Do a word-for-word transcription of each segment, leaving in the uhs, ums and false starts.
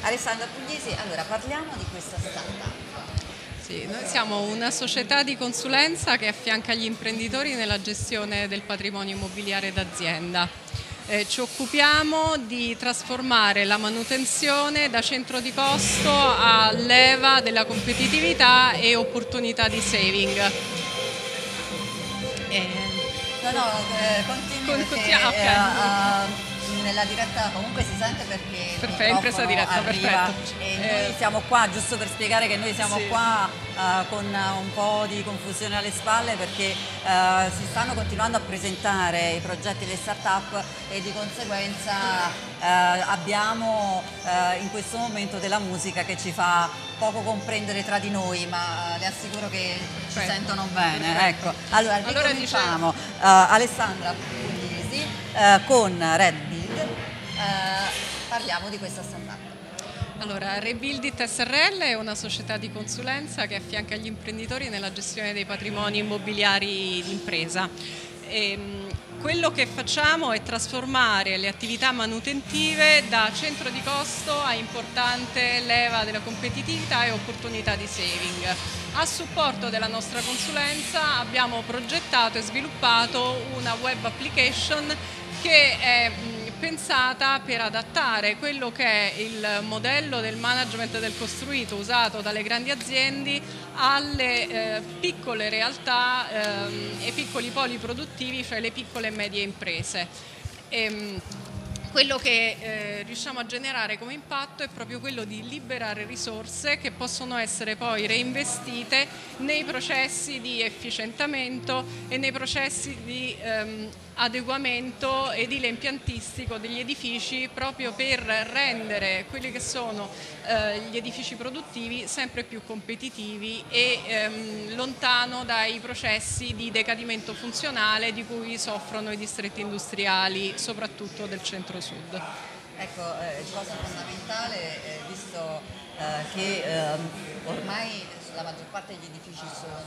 Alessandra Pugliesi, allora parliamo di questa startup. Sì, noi siamo una società di consulenza che affianca gli imprenditori nella gestione del patrimonio immobiliare d'azienda. Eh, ci occupiamo di trasformare la manutenzione da centro di costo a leva della competitività e opportunità di saving. Eh, no, no, eh, continui con, perché okay. eh, uh, nella diretta comunque si sente perché perfetto, in presa diretta, arriva perfetto. E noi eh, siamo qua, giusto per spiegare che noi siamo sì. qua uh, con un po' di confusione alle spalle perché uh, si stanno continuando a presentare i progetti delle start-up e di conseguenza uh, abbiamo uh, in questo momento della musica che ci fa poco comprendere tra di noi, ma le assicuro che ci perfetto. sentono bene. Perfetto. Ecco. Allora, allora diciamo uh, Alessandra Pugliesi uh, con Red Bull. Uh, parliamo di questa startup. Allora, Rebuildit S R L è una società di consulenza che affianca gli imprenditori nella gestione dei patrimoni immobiliari d'impresa. Quello che facciamo è trasformare le attività manutentive da centro di costo a importante leva della competitività e opportunità di saving. A supporto della nostra consulenza abbiamo progettato e sviluppato una web application che è pensata per adattare quello che è il modello del management del costruito usato dalle grandi aziende alle eh, piccole realtà eh, e piccoli poli produttivi, cioè le piccole e medie imprese. E, quello che eh, riusciamo a generare come impatto è proprio quello di liberare risorse che possono essere poi reinvestite nei processi di efficientamento e nei processi di ehm, adeguamento edile impiantistico degli edifici proprio per rendere quelli che sono eh, gli edifici produttivi sempre più competitivi e ehm, lontano dai processi di decadimento funzionale di cui soffrono i distretti industriali, soprattutto del centro-sud. Ecco, eh, cosa fondamentale, eh, visto eh, che eh, ormai la maggior parte degli edifici sono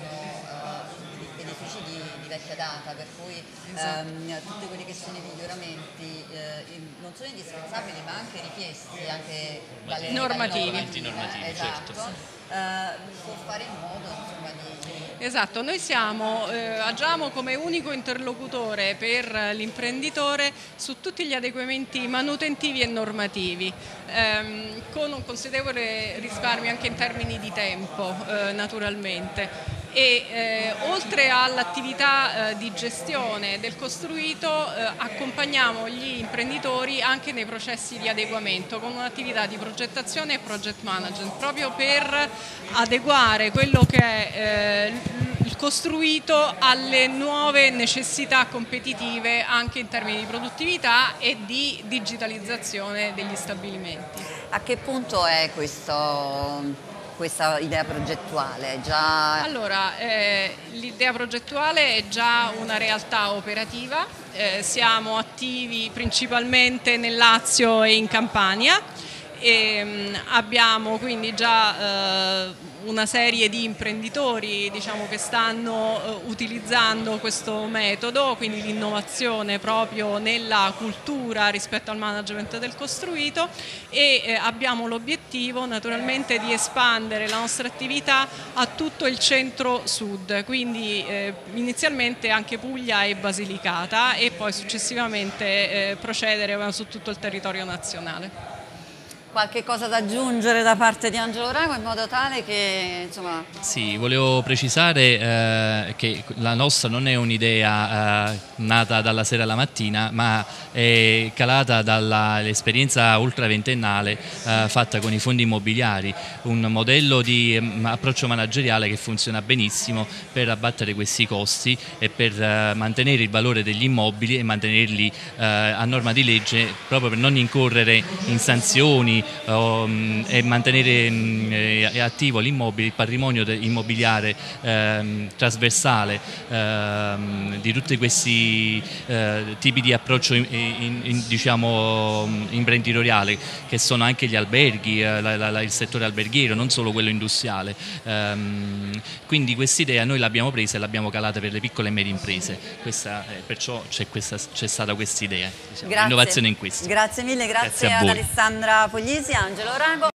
eh, edifici di, di vecchia data, per cui esatto. ehm, tutti quelli che sono i miglioramenti eh, non sono indispensabili ma anche richiesti anche dalle normativi. normative, normativi esatto. certo. Uh, può fare in modo insomma, di... Esatto, noi siamo, eh, agiamo come unico interlocutore per l'imprenditore su tutti gli adeguamenti manutentivi e normativi, ehm, con un considerevole risparmio anche in termini di tempo eh, naturalmente. E eh, oltre all'attività eh, di gestione del costruito eh, accompagniamo gli imprenditori anche nei processi di adeguamento con un'attività di progettazione e project management proprio per adeguare quello che è eh, il costruito alle nuove necessità competitive anche in termini di produttività e di digitalizzazione degli stabilimenti. A che punto è questo? Questa idea progettuale? Già... Allora, eh, l'idea progettuale è già una realtà operativa, eh, siamo attivi principalmente nel Lazio e in Campania e mh, abbiamo quindi già eh, una serie di imprenditori diciamo, che stanno uh, utilizzando questo metodo, quindi l'innovazione proprio nella cultura rispetto al management del costruito e eh, abbiamo l'obiettivo naturalmente di espandere la nostra attività a tutto il centro-sud, quindi eh, inizialmente anche Puglia e Basilicata e poi successivamente eh, procedere su tutto il territorio nazionale. Qualche cosa da aggiungere da parte di Angelo Rago in modo tale che insomma... Sì, volevo precisare eh, che la nostra non è un'idea eh, nata dalla sera alla mattina ma è calata dall'esperienza ultraventennale eh, fatta con i fondi immobiliari, un modello di um, approccio manageriale che funziona benissimo per abbattere questi costi e per eh, mantenere il valore degli immobili e mantenerli eh, a norma di legge proprio per non incorrere in sanzioni Um, e mantenere um, eh, attivo l'immobile, il patrimonio immobiliare um, trasversale um, di tutti questi uh, tipi di approccio in, in, in, diciamo imprenditoriale che sono anche gli alberghi, uh, la, la, il settore alberghiero, non solo quello industriale. Um, quindi quest'idea noi l'abbiamo presa e l'abbiamo calata per le piccole e medie imprese, questa, eh, perciò c'è stata questa idea, diciamo, innovazione in questo. Grazie mille, grazie, grazie ad Alessandra Pugliesi. Isi, Angelo Rago.